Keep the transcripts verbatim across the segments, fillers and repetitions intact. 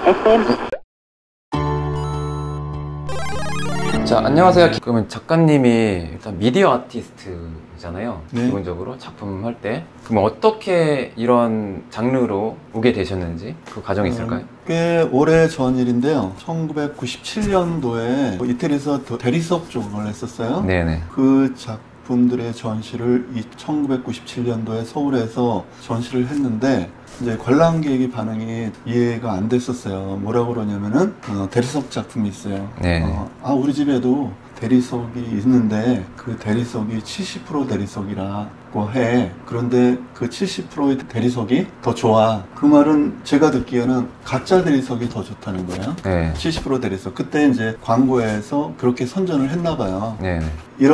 자, 안녕하세요. 그러면 작가님이 일단 미디어 아티스트잖아요. 네. 기본적으로 작품 할 때. 그럼 어떻게 이런 장르로 오게 되셨는지 그 과정이 있을까요? 음, 꽤 오래 전 일인데요. 천구백구십칠 년도에 이태리에서 대리석 쪽을 했었어요. 네네. 그 작품들의 전시를 천구백구십칠 년도에 서울에서 전시를 했는데 이제 관람객의 반응이 이해가 안 됐었어요. 뭐라고 그러냐면은 어, 대리석 작품이 있어요. 네. 어, 아 우리 집에도 대리석이 있는데 그 대리석이 칠십 퍼센트 대리석이라고 해. 그런데 그 칠십 퍼센트의 대리석이 더 좋아. 그 말은 제가 듣기에는 가짜 대리석이 더 좋다는 거예요. 네. 칠십 퍼센트 대리석. 그때 이제 광고에서 그렇게 선전을 했나 봐요. 네네.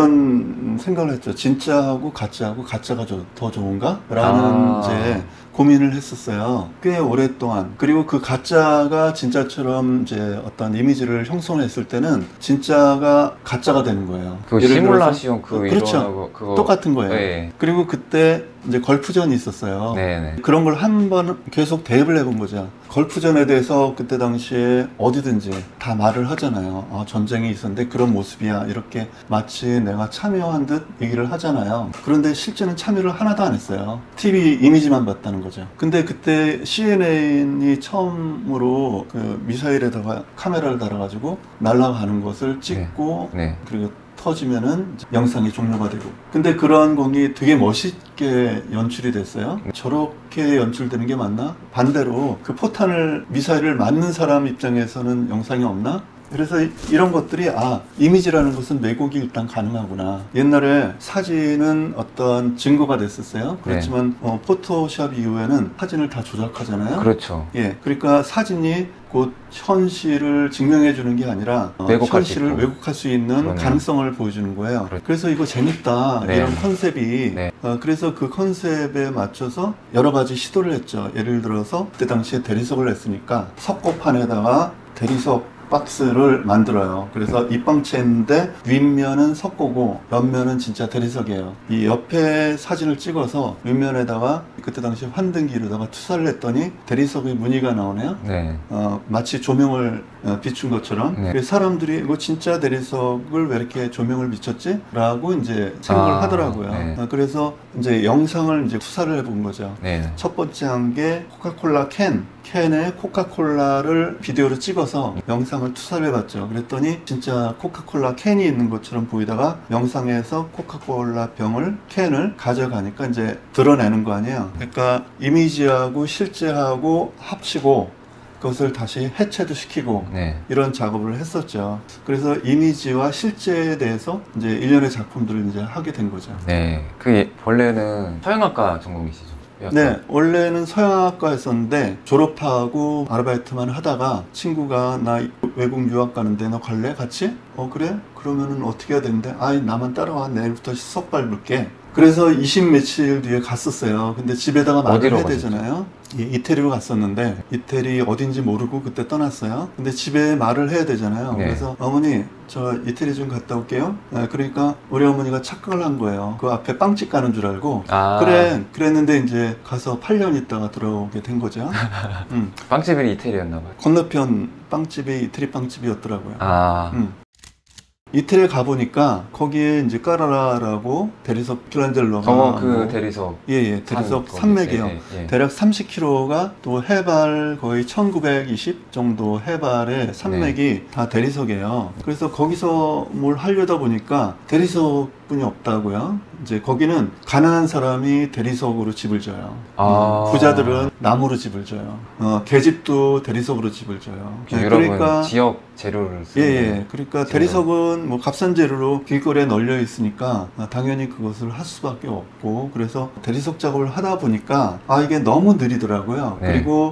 이런 생각을 했죠. 진짜하고 가짜하고 가짜가 더 좋은가? 라는 아. 이제 고민을 했었어요. 꽤 오랫동안. 그리고 그 가짜가 진짜처럼 이제 어떤 이미지를 형성했을 때는 진짜가 가짜가 되는 거예요. 그 시뮬라시온 그 그렇죠. 그거 똑같은 거예요. 네. 그리고 그때 이제 걸프전이 있었어요. 네네. 그런 걸 한 번 계속 대입을 해본 거죠. 걸프전에 대해서 그때 당시에 어디든지 다 말을 하잖아요. 어, 전쟁이 있었는데 그런 모습이야. 이렇게 마치 내가 참여한 듯 얘기를 하잖아요. 그런데 실제는 참여를 하나도 안 했어요. 티비 이미지만 봤다는 거죠. 근데 그때 씨엔엔이 처음으로 그 미사일에다가 카메라를 달아가지고 날아가는 것을 찍고 네. 네. 그리고 터지면은 영상이 종료가 되고. 근데 그런 공이 되게 멋있게 연출이 됐어요. 저렇게 연출되는 게 맞나? 반대로 그 포탄을, 미사일을 맞는 사람 입장에서는 영상이 없나? 그래서 이런 것들이 아 이미지라는 것은 왜곡이 일단 가능하구나. 옛날에 사진은 어떤 증거가 됐었어요. 그렇지만 네. 어, 포토샵 이후에는 사진을 다 조작하잖아요. 그렇죠. 예, 그러니까 사진이 곧 현실을 증명해 주는 게 아니라 어, 현실을 왜곡할 수 있는 그러네요. 가능성을 보여주는 거예요. 그렇죠. 그래서 이거 재밌다. 네. 이런 컨셉이 네. 어, 그래서 그 컨셉에 맞춰서 여러 가지 시도를 했죠. 예를 들어서 그때 당시에 대리석을 냈으니까 석고판에다가 대리석 박스를 만들어요. 그래서 입방체인데 윗면은 석고고 옆면은 진짜 대리석이에요. 이 옆에 사진을 찍어서 윗면에다가 그때 당시 환등기로다가 투사를 했더니 대리석의 무늬가 나오네요. 네. 어, 마치 조명을 어, 비춘 것처럼. 네. 그래서 사람들이 이거 진짜 대리석을 왜 이렇게 조명을 비췄지? 라고 이제 생각을 아, 하더라고요. 네. 어, 그래서 이제 영상을 이제 투사를 해본 거죠. 네. 첫 번째 한 게 코카콜라 캔. 캔에 코카콜라를 비디오로 찍어서 영상을 투사를 해봤죠. 그랬더니 진짜 코카콜라 캔이 있는 것처럼 보이다가 영상에서 코카콜라 병을, 캔을 가져가니까 이제 드러내는 거 아니에요. 그러니까 이미지하고 실제하고 합치고 그것을 다시 해체도 시키고 네. 이런 작업을 했었죠. 그래서 이미지와 실제에 대해서 이제 일련의 작품들을 이제 하게 된 거죠. 네. 그 원래는 서양학과 전공이시죠? 네, 원래는 서양학과였었는데 졸업하고 아르바이트만 하다가 친구가 나 외국 유학 가는데 너 갈래? 같이? 어 그래? 그러면은 어떻게 해야 되는데 아이 나만 따라와. 내일부터 수업 밟을게. 그래서 이십 며칠 뒤에 갔었어요. 근데 집에다가 말을 해야 되잖아요. 이, 이태리로 갔었는데 이태리 어딘지 모르고 그때 떠났어요. 근데 집에 말을 해야 되잖아요. 네. 그래서 어머니 저 이태리 좀 갔다 올게요. 네, 그러니까 우리 어머니가 착각을 한 거예요. 그 앞에 빵집 가는 줄 알고 아. 그래 그랬는데 이제 가서 팔 년 있다가 들어오게 된 거죠. 음. 빵집이 이태리였나 봐요. 건너편 빵집이 이태리 빵집이었더라고요. 아. 음. 이태리에 가보니까 거기에 이제 까라라라고 대리석 킬란젤로가 어, 그 대리석 예예 대리석 산맥이요. 예, 예. 대략 삼십 킬로미터가 또 해발 거의 천구백이십 정도 해발의 산맥이 네. 다 대리석이에요. 그래서 거기서 뭘 하려다 보니까 대리석뿐이 없다고요. 이제 거기는 가난한 사람이 대리석으로 집을 져요. 아. 음, 부자들은 나무로 집을 져요. 어, 계집도 대리석으로 집을 져요. 네, 그러니까 지역 재료를 쓰는. 예, 예. 그러니까 재료. 대리석은 뭐 값싼 재료로 길거리에 널려 있으니까 당연히 그것을 할 수밖에 없고 그래서 대리석 작업을 하다 보니까 아 이게 너무 느리더라고요. 네. 그리고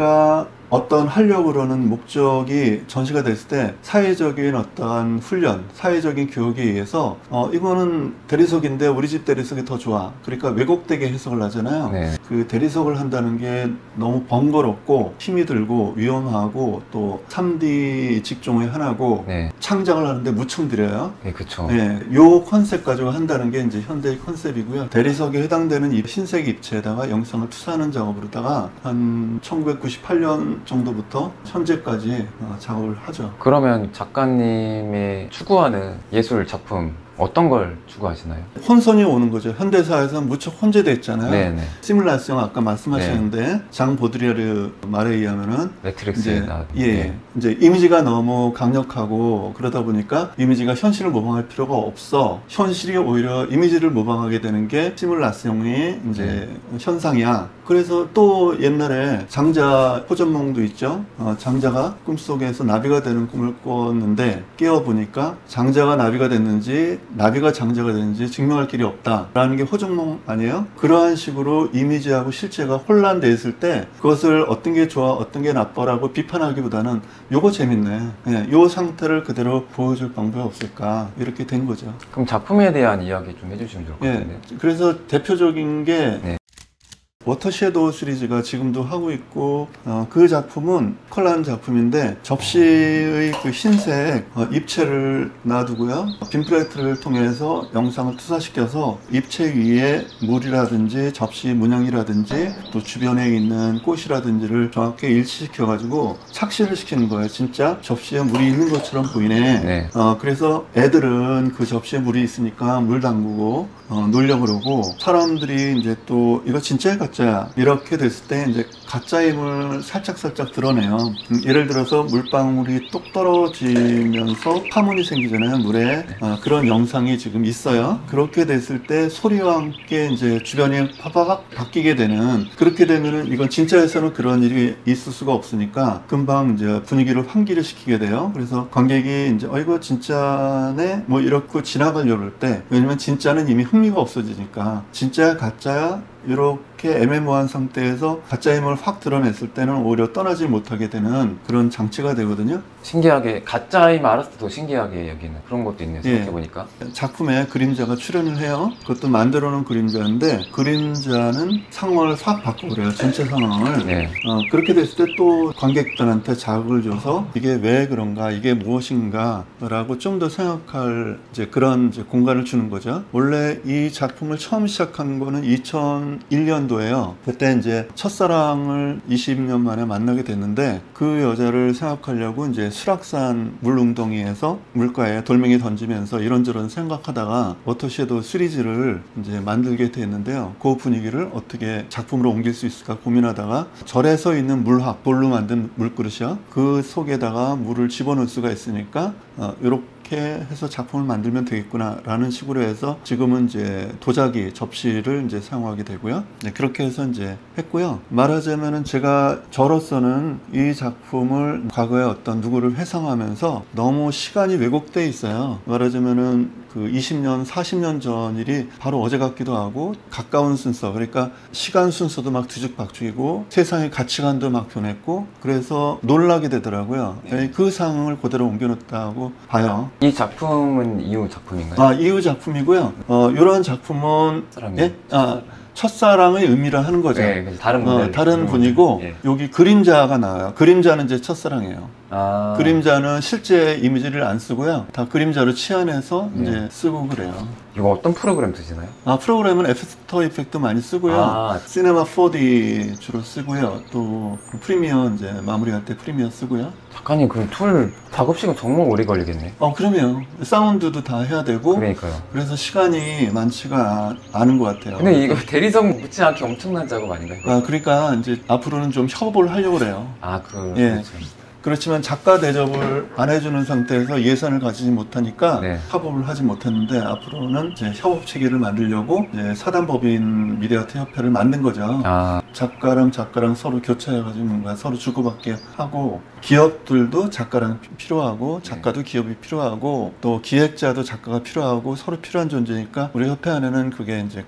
내가 어떤 하려고 그러는 목적이 전시가 됐을 때 사회적인 어떠한 훈련, 사회적인 교육에 의해서 어 이거는 대리석인데 우리 집 대리석이 더 좋아. 그러니까 왜곡되게 해석을 하잖아요. 네. 그 대리석을 한다는 게 너무 번거롭고 힘이 들고 위험하고 또 삼 디 직종의 하나고 네. 창작을 하는데 무척 느려요. 네, 그렇죠. 네, 요 컨셉 가지고 한다는 게 이제 현대의 컨셉이고요. 대리석에 해당되는 이 흰색 입체에다가 영상을 투사하는 작업으로다가 한 천구백구십팔 년 년 정도부터 현재까지 어, 작업을 하죠. 그러면 작가님의 추구하는 예술 작품 어떤 걸 추구하시나요? 혼선이 오는 거죠. 현대사에서는 무척 혼재돼 있잖아요. 네네. 시뮬라시옹 아까 말씀하셨는데 네. 장 보드리아르 말에 의하면은 매트릭스에 이제, 나 예, 네. 이제 이미지가 너무 강력하고 그러다 보니까 이미지가 현실을 모방할 필요가 없어. 현실이 오히려 이미지를 모방하게 되는 게 시뮬라시옹의 이제 네. 현상이야. 그래서 또 옛날에 장자 호전몽도 있죠. 어, 장자가 꿈속에서 나비가 되는 꿈을 꿨는데 깨어보니까 장자가 나비가 됐는지 나비가 장자가 됐는지 증명할 길이 없다라는 게 호전몽 아니에요? 그러한 식으로 이미지하고 실제가 혼란돼 있을 때 그것을 어떤 게 좋아 어떤 게 나빠라고 비판하기보다는 요거 재밌네. 네, 요 상태를 그대로 보여줄 방법이 없을까 이렇게 된 거죠. 그럼 작품에 대한 이야기 좀 해주시면 좋을 것 같은데. 예, 그래서 대표적인 게 네. 워터섀도우 시리즈가 지금도 하고 있고 어, 그 작품은 컬러한 작품인데 접시의 그 흰색 어, 입체를 놔두고요. 빔플레이트를 통해서 영상을 투사시켜서 입체 위에 물이라든지 접시 문양이라든지 또 주변에 있는 꽃이라든지를 정확히 일치시켜 가지고 착시를 시키는 거예요. 진짜 접시에 물이 있는 것처럼 보이네. 네. 어, 그래서 애들은 그 접시에 물이 있으니까 물 담그고 어, 놀려 그러고 사람들이 이제 또 이거 진짜야 가짜야 이렇게 됐을 때 이제 가짜임을 살짝살짝 드러내요. 음, 예를 들어서 물방울이 똑 떨어지면서 파문이 생기잖아요, 물에. 어, 그런 영상이 지금 있어요. 그렇게 됐을 때 소리와 함께 이제 주변이 파바박 바뀌게 되는, 그렇게 되면은 이건 진짜에서는 그런 일이 있을 수가 없으니까 금방 이제 분위기를 환기를 시키게 돼요. 그래서 관객이 이제 어 이거 진짜네 뭐 이렇게 지나가려고 할 때, 왜냐면 진짜는 이미 흥미가 없어지니까 진짜야 가짜야 이렇게 애매모호한 상태에서 가짜임을 확 드러냈을 때는 오히려 떠나지 못하게 되는 그런 장치가 되거든요. 신기하게 가짜임 알았을 때 더 신기하게 여기는 그런 것도 있네요. 생각해보니까. 예, 작품에 그림자가 출연을 해요. 그것도 만들어 놓은 그림자인데 그림자는 상황을 확 바꿔버려요. 전체 상황을. 네. 어, 그렇게 됐을 때 또 관객들한테 자극을 줘서 이게 왜 그런가, 이게 무엇인가 라고 좀 더 생각할 이제 그런 이제 공간을 주는 거죠. 원래 이 작품을 처음 시작한 거는 이천일 년도예요. 그때 이제 첫사랑을 이십 년 만에 만나게 됐는데 그 여자를 생각하려고 이제 수락산 물웅덩이에서 물가에 돌멩이 던지면서 이런저런 생각하다가 워터섀도우 시리즈를 이제 만들게 됐는데요. 그 분위기를 어떻게 작품으로 옮길 수 있을까 고민하다가 절에 서 있는 물합, 돌로 만든 물그릇이요. 그 속에다가 물을 집어넣을 수가 있으니까 어, 이렇게 해서 작품을 만들면 되겠구나 라는 식으로 해서 지금은 이제 도자기 접시를 이제 사용하게 되고요. 네, 그렇게 해서 이제 했고요. 말하자면은 제가 저로서는 이 작품을 과거에 어떤 누구를 회상하면서 너무 시간이 왜곡돼 있어요. 말하자면은 그 이십 년, 사십 년 전 일이 바로 어제 같기도 하고 가까운 순서, 그러니까 시간 순서도 막 뒤죽박죽이고 세상의 가치관도 막 변했고 그래서 놀라게 되더라고요. 네. 그 상황을 그대로 옮겨놓았다고 봐요. 이 작품은 이후 작품인가요? 아, 이후 작품이고요. 어, 이런 작품은 예? 아, 첫사랑의 의미를 하는 거죠. 네, 다른 분 어, 다른 분이고 예. 여기 그림자가 나와요. 그림자는 이제 첫사랑이에요. 아. 그림자는 실제 이미지를 안 쓰고요. 다 그림자로 치환해서 네. 이제 쓰고 그래요. 이거 어떤 프로그램 쓰시나요? 아, 프로그램은 애프터 이펙트 많이 쓰고요. 아. 시네마 포디 주로 쓰고요. 또 프리미어 이제 마무리할 때 프리미어 쓰고요. 작가님 그럼 툴 작업 시간 정말 오래 걸리겠네. 어, 그러면 사운드도 다 해야 되고. 그러니까요. 그래서 시간이 많지가 않은 것 같아요. 근데 이거 대리석 묻지 않게 엄청난 작업 아닌가요? 아, 그러니까 이제 앞으로는 좀 협업을 하려고 그래요. 아, 그. 예. 그렇죠. 그렇지만 작가 대접을 안 해주는 상태에서 예산을 가지지 못하니까 네. 협업을 하지 못했는데 앞으로는 이제 협업 체계를 만들려고 이제 사단법인 미디어아트 협회를 만든 거죠. 아. 작가랑 작가랑 서로 교차해가지고 뭔가 서로 주고받게 하고 기업들도 작가랑 필요하고 작가도 기업이 필요하고 또 기획자도 작가가 필요하고 서로 필요한 존재니까 우리 협회 안에는 그게 이제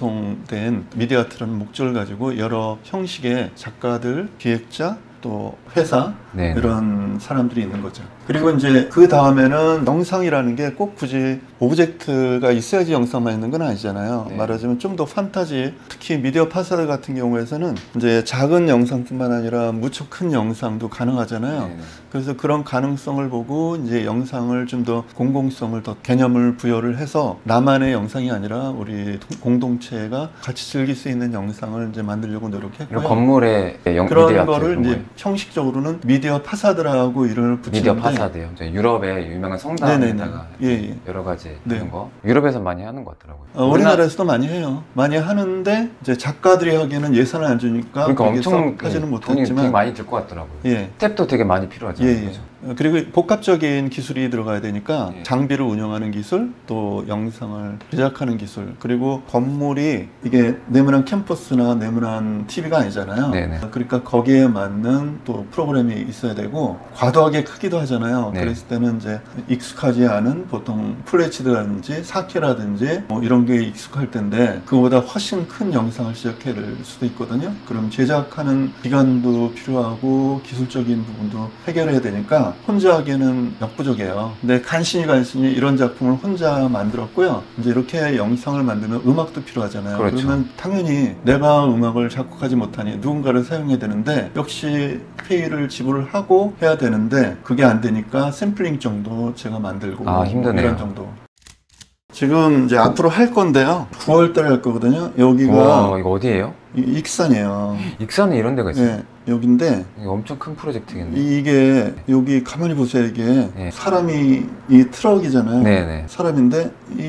공통된 미디어아트라는 목적을 가지고 여러 형식의 작가들, 기획자 또 회사 네네. 이런 사람들이 있는 거죠. 그리고 이제 그 다음에는 영상이라는 게 꼭 굳이 오브젝트가 있어야지 영상만 있는 건 아니잖아요. 네. 말하자면 좀 더 판타지, 특히 미디어 파사드 같은 경우에서는 이제 작은 영상뿐만 아니라 무척 큰 영상도 가능하잖아요. 네. 그래서 그런 가능성을 보고 이제 영상을 좀 더 공공성을 더 개념을 부여를 해서 나만의 영상이 아니라 우리 공동체가 같이 즐길 수 있는 영상을 이제 만들려고 노력했고요. 건물의 영, 그런 거를 이제 형식적으로는 미디어 파사드라고 이름을 붙이는데 미디어 파사드요. 유럽의 유명한 성당에다가 예, 예. 여러 가지 네. 하는 거. 유럽에서 많이 하는 것 같더라고요. 어, 우리나라에서도 많이 해요. 많이 하는데 이제 작가들이 하기에는 예산을 안 주니까 그러니까 엄청 하지는 예, 못했지만 돈이 되게 많이 들 것 같더라고요. 예. 스텝도 되게 많이 필요하잖아요. 예, 예. 그렇죠? 그리고 복합적인 기술이 들어가야 되니까 예. 장비를 운영하는 기술, 또 영상을 제작하는 기술, 그리고 건물이 이게 네모난 캠퍼스나 네모난 티비가 아니잖아요. 네네. 그러니까 거기에 맞는 또 프로그램이 있어야 되고 과도하게 크기도 하잖아요. 네. 그랬을 때는 이제 익숙하지 않은 보통 풀에이치디라든지 사케라든지 뭐 이런 게 익숙할 텐데 그거보다 훨씬 큰 영상을 제작해야 될 수도 있거든요. 그럼 제작하는 기간도 필요하고 기술적인 부분도 해결해야 되니까 혼자 하기에는 역부족이에요. 근데 간신히 간신히 이런 작품을 혼자 만들었고요. 이제 이렇게 영상을 만들면 음악도 필요하잖아요. 그렇죠. 그러면 당연히 내가 음악을 작곡하지 못하니 누군가를 사용해야 되는데 역시 페이를 지불을 하고 해야 되는데 그게 안 되니까 샘플링 정도 제가 만들고 아, 힘드네요. 이런 정도. 지금 이제 앞으로 할 건데요. 구월 달에 할 거거든요. 여기가 와, 이거 어디예요? 익산이에요. 익산에 이런 데가 있어요? 네, 여긴데 이거 엄청 큰 프로젝트겠네. 이게 여기 가만히 보세요. 이게 네. 사람이 이 트럭이잖아요. 네네. 사람인데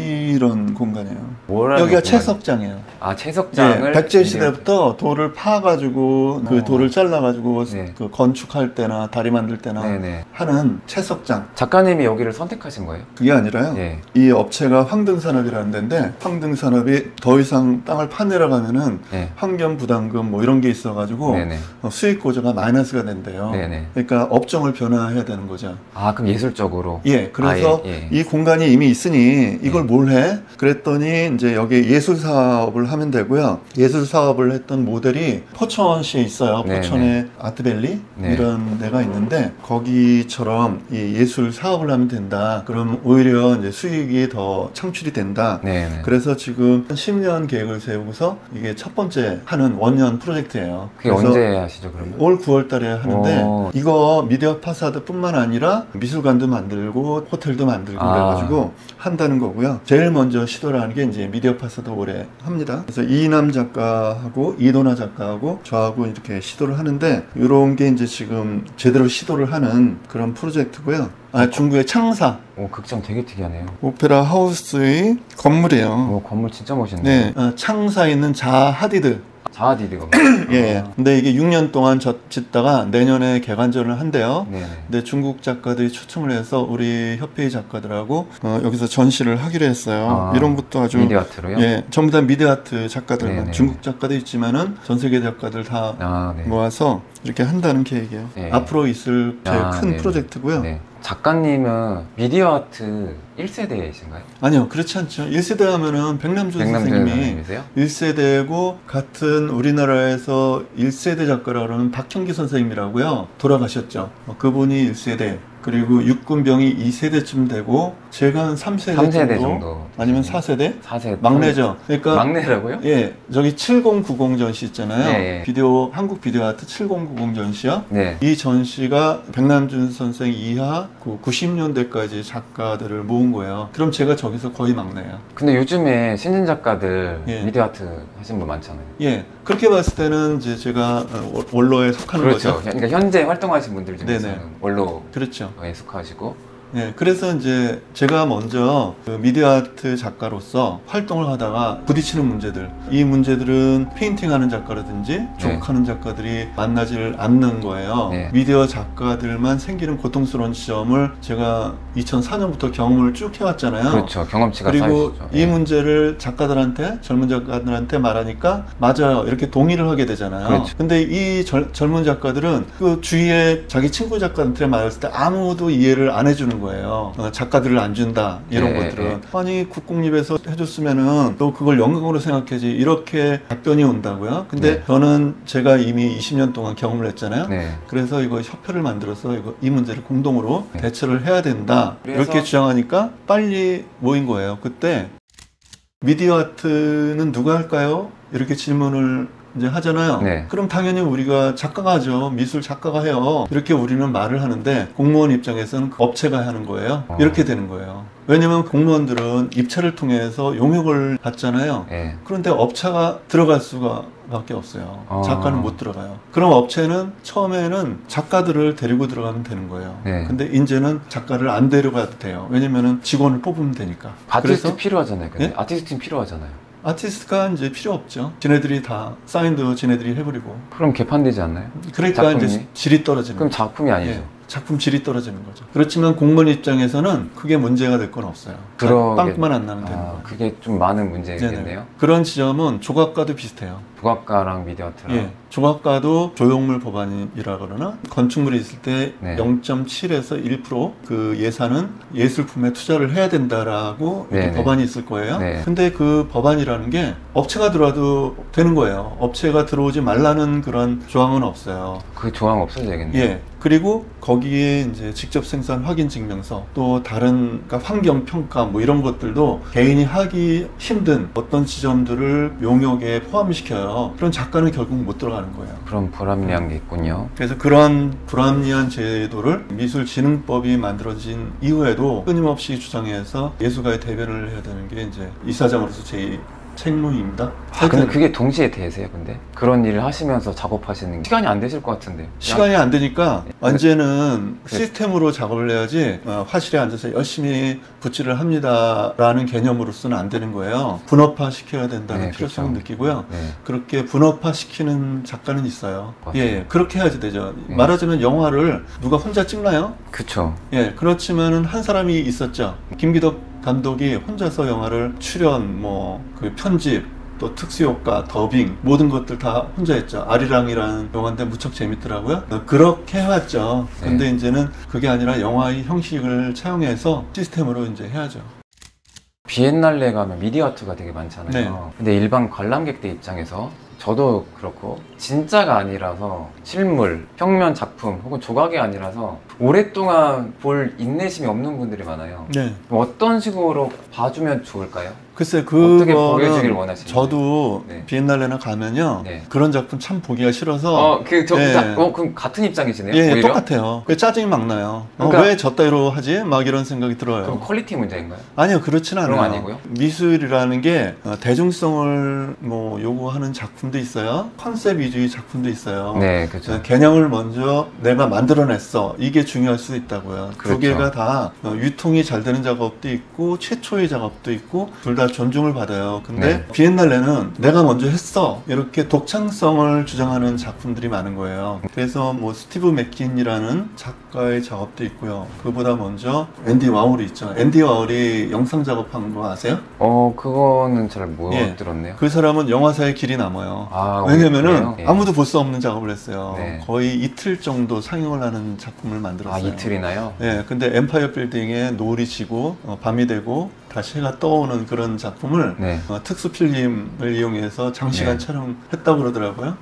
이런 공간이에요. 뭐라는 여기가 공간이- 채석장이에요. 아, 채석장을. 네, 백제 시대부터 돌을 파가지고 그 어. 돌을 잘라가지고 네. 그 건축할 때나 다리 만들 때나 네네. 하는 채석장. 작가님이 여기를 선택하신 거예요? 그게 아니라요. 예. 이 업체가 황등산업이라는 데인데 황등산업이 더 이상 땅을 파내려가면은 네. 환경 부담금 뭐 이런 게 있어가지고 네네. 어, 수익 고조가 마이너스가 된대요. 네네. 그러니까 업종을 변화해야 되는 거죠. 아, 그럼 예술적으로. 예, 그래서 아, 예, 예. 이 공간이 이미 있으니 이걸 예. 뭘 해? 그랬더니 이제 여기 예술 사업을 하면 되고요. 예술 사업을 했던 모델이 포천시에 있어요. 네네. 포천에 아트밸리 네. 이런 데가 있는데 거기처럼 이 예술 사업을 하면 된다. 그럼 오히려 이제 수익이 더 창출이 된다. 네네. 그래서 지금 십 년 계획을 세우고서 이게 첫 번째 하는 원년 프로젝트예요. 그게 그래서 언제 하시죠, 그러면? 올 구월 달에 하는데 오. 이거 미디어 파사드 뿐만 아니라 미술관도 만들고 호텔도 만들고 아. 그래가지고 한다는 거고요. 제일 먼저 시도를 하는 게 이제 미디어 파사드 올해 합니다. 그래서 이남 작가하고 이도나 작가하고 저하고 이렇게 시도를 하는데 이런 게 이제 지금 제대로 시도를 하는 그런 프로젝트고요. 아, 중국의 창사 오, 극장 되게 특이하네요. 오페라 하우스의 건물이에요. 오, 건물 진짜 멋있네. 네, 어, 창사에 있는 자하 하디드. 자하디드 건물. 예. 근데 이게 육 년 동안 졌, 짓다가 내년에 개관전을 한대요. 네네. 근데 중국 작가들이 초청을 해서 우리 협회의 작가들하고 어, 여기서 전시를 하기로 했어요. 아, 이런 것도 아주 미디어 아트로요? 예, 전부 다 미디어 아트 작가들만 네네. 중국 작가도 있지만은 전 세계 작가들 다 아, 네. 모아서 이렇게 한다는 계획이에요. 네. 앞으로 있을 제일 아, 큰 네네. 프로젝트고요. 네. 작가님은 미디어 아트 일 세대이신가요? 아니요, 그렇지 않죠. 일 세대 하면은 백남준 백남준 선생님이 선생님이세요? 일 세대고 같은 우리나라에서 일 세대 작가라고 하는 박형기 선생님이라고요. 돌아가셨죠. 어, 그분이 일 세대. 그리고 육군병이 이 세대쯤 되고 제가 한 삼 세대, 삼 세대 정도, 정도 아니면 사 세대? 사 세대. 막내죠. 그러니까 막내라고요? 예, 저기 칠공구공 전시 있잖아요. 네. 비디오 한국 비디오 아트 칠공구공 전시요. 네. 이 전시가 백남준 선생 이하 그 구십 년대까지 작가들을 모은 거예요. 그럼 제가 저기서 거의 막내예요. 근데 요즘에 신진 작가들 예. 미디어 아트 하신 분 많잖아요. 예, 그렇게 봤을 때는 이제 제가 어, 원로에 속하는 그렇죠. 거죠. 그러니까 현재 활동하신 분들 중에서는 네네. 원로에 그렇죠. 속하시고. 예, 그래서 이제 제가 먼저 그 미디어 아트 작가로서 활동을 하다가 부딪히는 문제들, 이 문제들은 페인팅하는 작가라든지 조각하는 작가들이 만나질 않는 거예요. 네. 미디어 작가들만 생기는 고통스러운 지점을 제가 이천사 년부터 경험을 쭉 해왔잖아요. 그렇죠. 경험치가 그리고 쌓이시죠. 이 예. 문제를 작가들한테, 젊은 작가들한테 말하니까 맞아요, 이렇게 동의를 하게 되잖아요. 그렇죠. 근데 이 절, 젊은 작가들은 그 주위에 자기 친구 작가한테 말했을 때 아무도 이해를 안 해주는 하는 거예요. 어, 작가들을 안 준다 이런 네, 것들은 네. 아니 국공립에서 해줬으면은 또 그걸 영광으로 생각하지 이렇게 답변이 온다고요. 근데 네. 저는 제가 이미 이십 년 동안 경험을 했잖아요. 네. 그래서 이거 협회를 만들어서 이거 이 문제를 공동으로 네. 대처를 해야 된다 그래서... 이렇게 주장하니까 빨리 모인 거예요. 그때 미디어 아트는 누가 할까요? 이렇게 질문을 이제 하잖아요. 네. 그럼 당연히 우리가 작가가 하죠. 미술 작가가 해요. 이렇게 우리는 말을 하는데 공무원 입장에서는 업체가 하는 거예요. 어. 이렇게 되는 거예요. 왜냐면 공무원들은 입찰을 통해서 용역을 받잖아요. 네. 그런데 업체가 들어갈 수가 밖에 없어요. 어. 작가는 못 들어가요. 그럼 업체는 처음에는 작가들을 데리고 들어가면 되는 거예요. 네. 근데 이제는 작가를 안 데려가도 돼요. 왜냐면은 직원을 뽑으면 되니까. 아티스트 그래서 필요하잖아요. 근데 네? 아티스트는 필요하잖아요. 아티스트가 이제 필요 없죠. 지네들이 다 사인도 지네들이 해버리고. 그럼 개판되지 않나요? 그러니까 작품이? 이제 질이 떨어지는 그럼 거죠. 작품이 아니죠. 예, 작품 질이 떨어지는 거죠. 그렇지만 공무원 입장에서는 크게 문제가 될 건 없어요. 그러게... 빵꾸만 안 나면 되는 아, 거예요. 그게 좀 많은 문제겠네요. 네네. 그런 지점은 조각과도 비슷해요. 조각가랑 미디어 아트랑. 예, 조각가도 조형물 법안이라 그러나 건축물이 있을 때 네. 영 점 칠에서 일 퍼센트 그 예산은 예술품에 투자를 해야 된다라고 네, 네. 법안이 있을 거예요. 네. 근데 그 법안이라는 게 업체가 들어와도 되는 거예요. 업체가 들어오지 말라는 그런 조항은 없어요. 그 조항 없어져야겠네요. 예. 그리고 거기에 이제 직접 생산 확인 증명서 또 다른 그러니까 환경 평가 뭐 이런 것들도 개인이 하기 힘든 어떤 지점들을 용역에 포함시켜요. 그런 작가는 결국 못 들어가는 거예요. 그런 불합리한 게 있군요. 그래서 그런 불합리한 제도를 미술진흥법이 만들어진 이후에도 끊임없이 주장해서 예술가의 대변을 해야 되는 게 이제 이사장으로서 제 책무입니다. 아, 근데 그게 동시에 되세요, 근데? 그런 일을 하시면서 작업하시는 게 시간이 안 되실 것 같은데요? 시간이 안 되니까 네. 언제는 네. 시스템으로 작업을 해야지 어, 화실에 앉아서 열심히 붓질을 합니다 라는 개념으로서는 안 되는 거예요. 분업화 시켜야 된다는 네, 필요성을 그렇죠. 느끼고요. 네. 그렇게 분업화 시키는 작가는 있어요. 맞아요. 예, 그렇게 해야지 되죠. 네. 말하자면 영화를 누가 혼자 찍나요? 그쵸. 예, 그렇지만은 한 사람이 있었죠. 김기덕 감독이 혼자서 영화를 출연, 뭐 그 편집, 또 특수효과, 더빙 모든 것들 다 혼자 했죠. 아리랑이라는 영화인데 무척 재밌더라고요. 그렇게 해왔죠. 근데 네. 이제는 그게 아니라 영화의 형식을 차용해서 시스템으로 이제 해야죠. 비엔날레 가면 미디어 아트가 되게 많잖아요. 네. 근데 일반 관람객들 입장에서 저도 그렇고 진짜가 아니라서 실물, 평면 작품 혹은 조각이 아니라서 오랫동안 볼 인내심이 없는 분들이 많아요. 네. 어떤 식으로 봐주면 좋을까요? 글쎄 그거는 어떻게 보여주길 원하시나요? 저도 네. 비엔날레나 가면요 네. 그런 작품 참 보기가 싫어서 어, 그, 저, 네. 자, 어, 그럼 같은 입장이시네요? 예, 오히려? 똑같아요. 그 짜증이 막 나요. 그러니까- 어, 왜 저 따위로 하지? 막 이런 생각이 들어요. 그럼 퀄리티 문제인가요? 아니요, 그렇진 않아요. 그런 거 아니고요? 미술이라는 게 어, 대중성을 뭐 요구하는 작품도 있어요. 컨셉 위주의 작품도 있어요. 네, 그렇죠. 어, 개념을 먼저 내가 만들어냈어. 이게 중요할 수 있다고요. 두 그렇죠. 개가 다 어, 유통이 잘 되는 작업도 있고 최초의 작업도 있고 둘 다 존중을 받아요. 근데 네. 비엔날레는 내가 먼저 했어. 이렇게 독창성을 주장하는 작품들이 많은 거예요. 그래서 뭐 스티브 맥킨이라는 작가의 작업도 있고요. 그보다 먼저 앤디 와홀이 있죠. 앤디 와홀이 영상 작업한 거 아세요? 어, 그거는 잘 못 예. 들었네요. 그 사람은 영화사의 길이 남아요. 아, 왜냐면은 그래요? 예. 아무도 볼 수 없는 작업을 했어요. 네. 거의 이틀 정도 상영을 하는 작품을 아, 만들었어요. 이틀이나요? 예, 근데 엠파이어 빌딩에 노을이 지고 어, 밤이 되고 다시 해가 떠오는 그런 작품을 네. 어, 특수 필름을 이용해서 장시간 네. 촬영했다고 그러더라고요.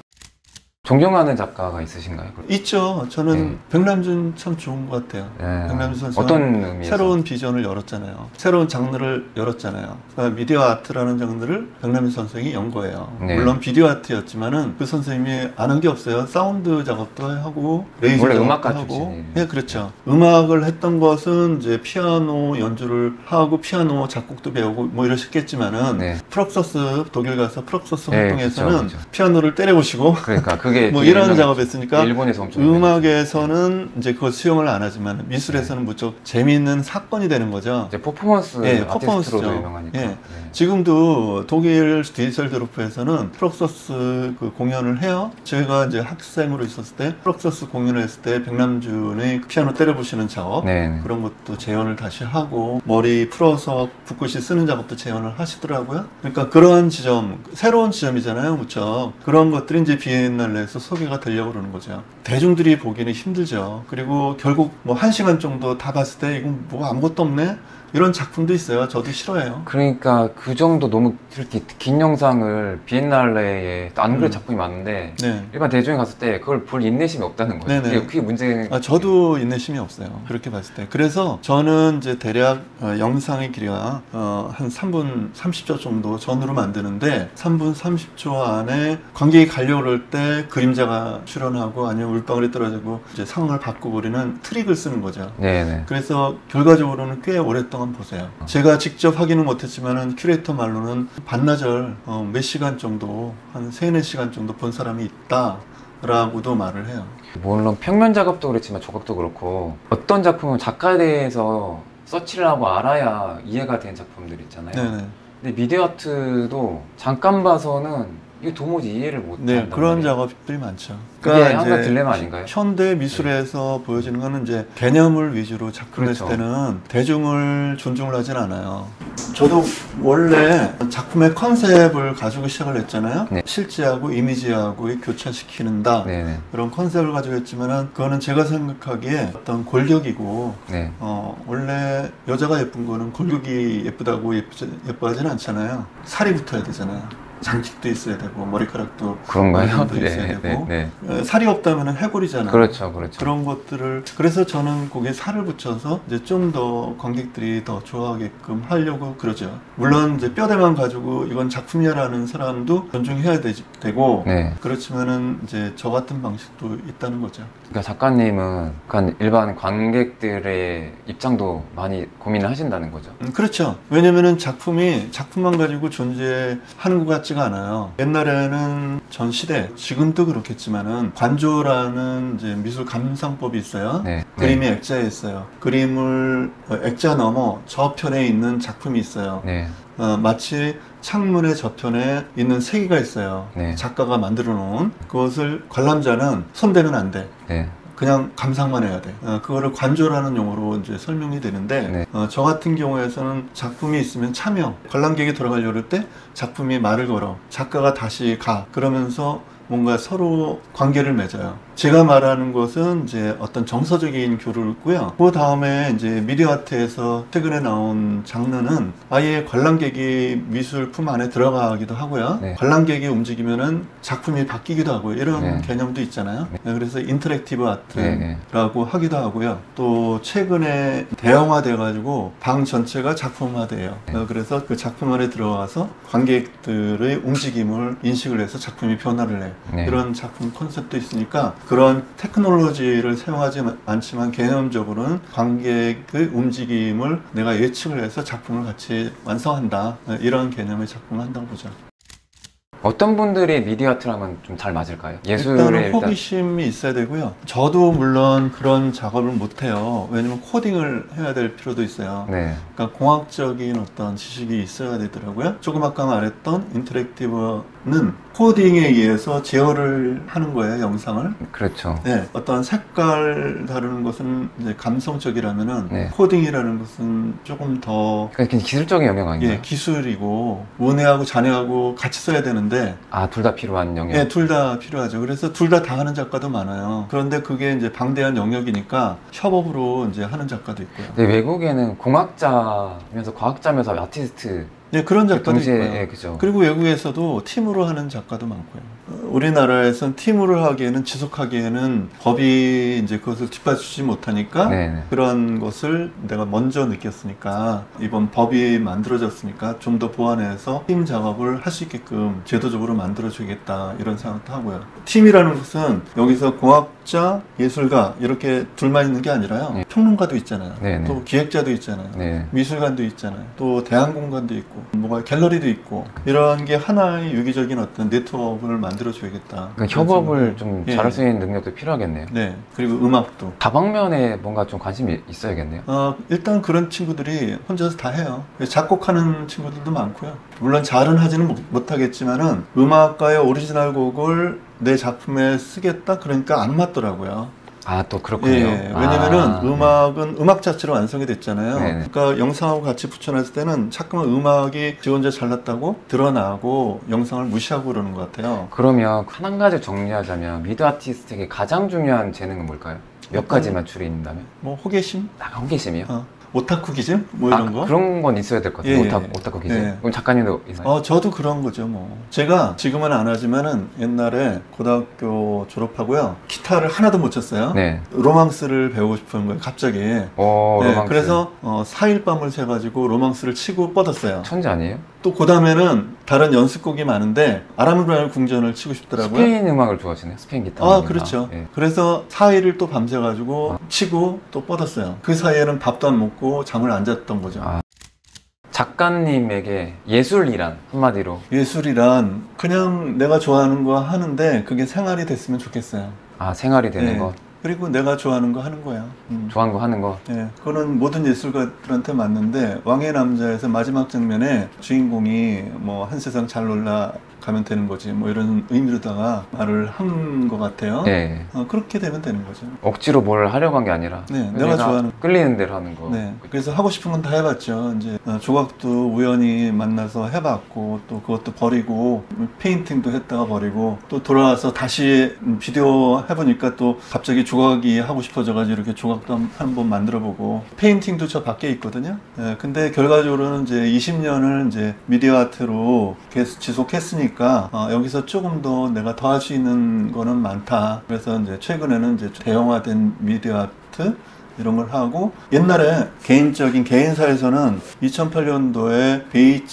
존경하는 작가가 있으신가요? 있죠. 저는 네. 백남준 참 좋은 것 같아요. 네. 백남준 선수는 어떤 의미에서? 새로운 비전을 열었잖아요. 새로운 장르를 열었잖아요. 그러니까 미디어 아트라는 장르를 백남준 선생이 연 거예요. 네. 물론 비디오 아트였지만은 그 선생님이 안 한 게 없어요. 사운드 작업도 하고 레이저 원래 작업도 음악가 하고. 출신이에요. 네, 그렇죠. 음악을 했던 것은 이제 피아노 연주를 하고 피아노 작곡도 배우고 뭐 이러셨겠지만은 네. 프럭서스 독일 가서 프럭서스 네, 활동에서는 그쵸, 그쵸. 피아노를 때려보시고 그러니까 그게 뭐 되게 이런 유명했죠. 작업했으니까 일본에서 엄청 음악에서는 이제 그걸 수용을 안 하지만 미술에서는 무척 재미있는 사건이 되는 거죠. 이제 퍼포먼스 예, 아티스트로도 퍼포먼스죠. 유명하니까. 예. 네. 지금도 독일 디셀도르프에서는 프럭서스 그 공연을 해요. 저희가 이제 학생으로 있었을 때 프럭서스 공연을 했을 때 백남준의 피아노 때려보시는 작업 네, 네. 그런 것도 재현을 다시 하고 머리 풀어서 붓글씨 쓰는 작업도 재현을 하시더라고요. 그러니까 그런 지점, 새로운 지점이잖아요, 무척. 그런 것들이 이제 비엔날레 해서 소개가 되려고 그러는 거죠. 대중들이 보기는 힘들죠. 그리고 결국 뭐 한 시간 정도 다 봤을 때 이건 뭐 아무것도 없네? 이런 작품도 있어요. 저도 싫어해요. 그러니까 그 정도 너무 이렇게 긴 영상을 비엔날레에 안 그런 음. 작품이 많은데 네. 일반 대중이 갔을 때 그걸 볼 인내심이 없다는 거죠. 그게, 그게 문제. 아, 저도 인내심이 없어요. 그렇게 봤을 때. 그래서 저는 이제 대략 어, 영상의 길이가 어, 한 삼 분 삼십 초 정도 전으로 만드는데 삼 분 삼십 초 안에 관객이 가려고 그럴 때 그림자가 출현하고 아니면 물방울이 떨어지고 이제 상황을 바꿔버리는 트릭을 쓰는 거죠. 네네. 그래서 결과적으로는 꽤 오랫동안 보세요. 제가 직접 확인은 못했지만은 큐레이터 말로는 반나절 어, 몇 시간 정도 한 세네 시간 정도 본 사람이 있다 라고도 말을 해요. 물론 평면 작업도 그렇지만 조각도 그렇고 어떤 작품은 작가에 대해서 서치를 하고 알아야 이해가 되는 작품들 있잖아요. 네네. 근데 미디어 아트도 잠깐 봐서는 이거 도무지 이해를 못 한단 네, 그런 말이에요. 작업들이 많죠. 그러니까 항상 딜레마 아닌가요? 현대 미술에서 네. 보여지는 거는 이제 개념을 위주로 작품했을 그렇죠. 때는 대중을 존중을 하진 않아요. 저도 원래 작품의 컨셉을 가지고 시작을 했잖아요. 네. 실제하고 이미지하고 교차시키는다. 네네. 그런 컨셉을 가지고 했지만은 그거는 제가 생각하기에 어떤 골격이고 네. 어, 원래 여자가 예쁜 거는 골격이 예쁘다고 예쁘지, 예뻐하진 않잖아요. 살이 붙어야 되잖아요. 장식도 있어야 되고 머리카락도 그런가요? 네, 있어야 되고 네, 네. 살이 없다면 해골이잖아요. 그렇죠, 그렇죠. 그런 것들을 그래서 저는 거기에 살을 붙여서 이제 좀 더 관객들이 더 좋아하게끔 하려고 그러죠. 물론 이제 뼈대만 가지고 이건 작품이야라는 사람도 존중해야 되, 되고 네. 그렇지만은 이제 저 같은 방식도 있다는 거죠. 그러니까 작가님은 그러니까 일반 관객들의 입장도 많이 고민을 하신다는 거죠. 음, 그렇죠. 왜냐면은 작품이 작품만 가지고 존재하는 것 같지가 않아요. 옛날에는 전 시대, 지금도 그렇겠지만은 관조라는 이제 미술 감상법이 있어요. 네. 그림이 네. 액자에 있어요. 그림을 액자 넘어 저편에 있는 작품이 있어요. 네. 어, 마치 창문의 저편에 있는 세계가 있어요. 네. 작가가 만들어 놓은 그것을 관람자는 손대면 안 돼. 네. 그냥 감상만 해야 돼. 어, 그거를 관조라는 용어로 이제 설명이 되는데 네. 어, 저 같은 경우에서는 작품이 있으면 참여. 관람객이 돌아가려고 할 때 작품이 말을 걸어. 작가가 다시 가. 그러면서 뭔가 서로 관계를 맺어요. 제가 말하는 것은 이제 어떤 정서적인 교류고요. 그 다음에 이제 미디어 아트에서 최근에 나온 장르는 아예 관람객이 미술품 안에 들어가기도 하고요. 네. 관람객이 움직이면은 작품이 바뀌기도 하고요. 이런 네. 개념도 있잖아요. 네. 그래서 인터랙티브 아트라고 네. 하기도 하고요. 또 최근에 대형화돼가지고 방 전체가 작품화돼요. 네. 그래서 그 작품 안에 들어가서 관객들의 움직임을 인식을 해서 작품이 변화를 해요. 네. 이런 작품 컨셉도 있으니까 그런 테크놀로지를 사용하지 않지만 개념적으로는 관객의 움직임을 내가 예측을 해서 작품을 같이 완성한다. 이런 개념의 작품을 한다고 보죠. 어떤 분들이 미디어 아트라면 좀 잘 맞을까요? 예술에 일단은 일단... 호기심이 있어야 되고요. 저도 물론 그런 작업을 못해요. 왜냐면 코딩을 해야 될 필요도 있어요. 네. 그러니까 공학적인 어떤 지식이 있어야 되더라고요. 조금 아까 말했던 인터랙티브는 코딩에 의해서 제어를 하는 거예요, 영상을. 그렇죠. 네, 어떤 색깔 다루는 것은 이제 감성적이라면은 네. 코딩이라는 것은 조금 더 그러니까 기술적인 영역 아닌가요? 예, 기술이고 문해하고 잔해하고 같이 써야 되는데 아, 둘 다 필요한 영역? 네, 둘 다 필요하죠. 그래서 둘 다 다 하는 작가도 많아요. 그런데 그게 이제 방대한 영역이니까 협업으로 이제 하는 작가도 있고요. 네, 외국에는 공학자면서 과학자면서 아티스트 네, 그런 작가도 동시에, 있고요. 예, 그죠. 그리고 외국에서도 팀으로 하는 작가도 많고요. 우리나라에서는 팀으로 하기에는 지속하기에는 법이 이제 그것을 뒷받치지 못하니까 네네. 그런 것을 내가 먼저 느꼈으니까 이번 법이 만들어졌으니까 좀 더 보완해서 팀 작업을 할 수 있게끔 제도적으로 만들어주겠다 이런 생각도 하고요. 팀이라는 것은 여기서 공학자, 예술가 이렇게 둘만 있는 게 아니라요. 네. 평론가도 있잖아요. 네네. 또 기획자도 있잖아요. 네네. 미술관도 있잖아요. 또 대한공간도 있고 뭐가 갤러리도 있고 이런 게 하나의 유기적인 어떤 네트워크를 만들어줘야겠다. 그러니까 협업을 좀 예. 잘할 수 있는 능력도 필요하겠네요. 네. 그리고 음악도. 다방면에 뭔가 좀 관심이 있어야겠네요. 어, 일단 그런 친구들이 혼자서 다 해요. 작곡하는 친구들도 많고요. 물론 잘은 하지는 못하겠지만은 음악가의 오리지널 곡을 내 작품에 쓰겠다? 그러니까 안 맞더라고요. 아, 또 그렇군요. 예, 왜냐면은 아, 음악은 네. 음악 자체로 완성이 됐잖아요. 네네. 그러니까 영상하고 같이 붙여놨을 때는 자꾸만 음악이 지 혼자 잘났다고 드러나고 영상을 무시하고 그러는 것 같아요. 그러면 한 가지 정리하자면 미디어 아티스트에게 가장 중요한 재능은 뭘까요? 몇 가지만 추려있다면? 뭐 호기심? 약간 호기심이요? 어. 오타쿠기즘? 뭐 이런 아, 거? 그런 건 있어야 될 것 같아요. 예, 오타, 오타쿠기즘. 예. 그럼 작가님도 있나요? 어, 저도 그런 거죠, 뭐. 제가 지금은 안 하지만은 옛날에 고등학교 졸업하고요. 기타를 하나도 못 쳤어요. 네. 로망스를 배우고 싶은 거예요, 갑자기. 오, 네, 로망스. 그래서 어, 사 일 밤을 새가지고 로망스를 치고 뻗었어요. 천재 아니에요? 또 그 다음에는 다른 연습곡이 많은데 아람브라의 궁전을 치고 싶더라고요. 스페인 음악을 좋아하시네요? 스페인 기타. 아, 그렇죠. 예. 그래서 사 일을 또 밤새가지고 아. 치고 또 뻗었어요. 그 사이에는 밥도 안 먹고 잠을 안 잤던 거죠. 아. 작가님에게 예술이란 한마디로? 예술이란 그냥 내가 좋아하는 거 하는데 그게 생활이 됐으면 좋겠어요. 아, 생활이 되는 네. 것? 그리고 내가 좋아하는 거 하는 거야. 음. 좋아하는 거 하는 거? 네, 그거는 모든 예술가들한테 맞는데 왕의 남자에서 마지막 장면에 주인공이 뭐 한 세상 잘 놀라 가면 되는 거지 뭐 이런 의미로다가 말을 한 것 같아요. 네. 어, 그렇게 되면 되는 거죠. 억지로 뭘 하려고 한 게 아니라 네, 내가 좋아하는 끌리는 대로 하는 거. 네, 그래서 하고 싶은 건 다 해봤죠. 이제 조각도 우연히 만나서 해봤고 또 그것도 버리고 페인팅도 했다가 버리고 또 돌아와서 다시 비디오 해보니까 또 갑자기 조각이 하고 싶어져가지고 이렇게 조각도 한 번 만들어보고 페인팅도 저 밖에 있거든요. 네, 근데 결과적으로는 이제 이십 년을 이제 미디어 아트로 계속 지속했으니까 어, 여기서 조금 더 내가 더 할 수 있는 거는 많다. 그래서 이제 최근에는 이제 대형화된 미디어 아트 이런 걸 하고 옛날에 개인적인 개인사에서는 이천팔 년도에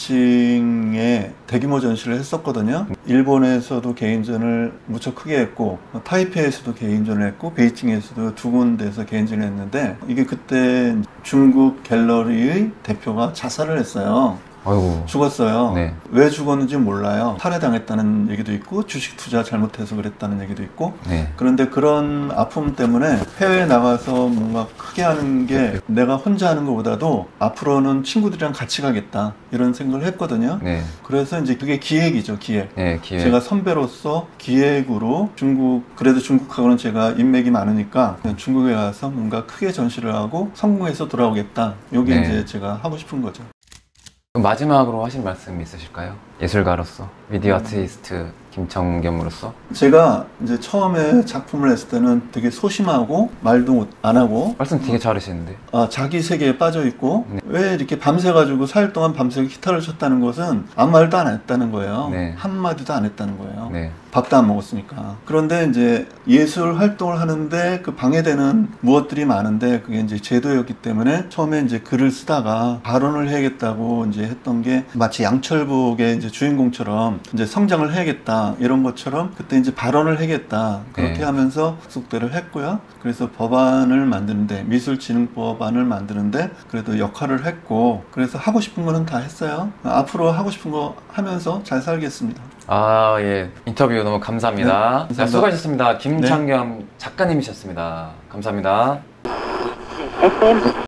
베이징에 대규모 전시를 했었거든요. 일본에서도 개인전을 무척 크게 했고 타이페이에서도 개인전을 했고 베이징에서도 두 군데에서 개인전을 했는데 이게 그때 중국 갤러리의 대표가 자살을 했어요. 아이고. 죽었어요. 네. 왜 죽었는지 몰라요. 살해당했다는 얘기도 있고 주식 투자 잘못해서 그랬다는 얘기도 있고 네. 그런데 그런 아픔 때문에 해외에 나가서 뭔가 크게 하는 게 내가 혼자 하는 것보다도 앞으로는 친구들이랑 같이 가겠다 이런 생각을 했거든요. 네. 그래서 이제 그게 기획이죠. 기획. 네, 기획. 제가 선배로서 기획으로 중국 그래도 중국하고는 제가 인맥이 많으니까 중국에 가서 뭔가 크게 전시를 하고 성공해서 돌아오겠다. 이게 네. 이제 제가 하고 싶은 거죠. 마지막으로 하실 말씀 있으실까요? 예술가로서, 미디어 아티스트 김청겸으로서? 제가 이제 처음에 작품을 했을 때는 되게 소심하고 말도 안 하고 말씀 되게 잘하시는데 아, 자기 세계에 빠져 있고 네. 왜 이렇게 밤새가지고 사 일 동안 밤새 기타를 쳤다는 것은 아무 말도 안 했다는 거예요. 네. 한마디도 안 했다는 거예요. 네. 밥도 안 먹었으니까. 그런데 이제 예술 활동을 하는데 그 방해되는 무엇들이 많은데 그게 이제 제도였기 때문에 처음에 이제 글을 쓰다가 발언을 해야겠다고 이제 했던 게 마치 양철북의 이제 주인공처럼 이제 성장을 해야겠다 이런 것처럼 그때 이제 발언을 해야겠다 그렇게 네. 하면서 속대를 했고요. 그래서 법안을 만드는데 미술진흥법안을 만드는데 그래도 역할을 했고 그래서 하고 싶은 거는 다 했어요. 앞으로 하고 싶은 거 하면서 잘 살겠습니다. 아, 예. 인터뷰 너무 감사합니다. 네, 감사합니다. 자, 수고하셨습니다. 김청겸 네. 작가님이셨습니다. 감사합니다.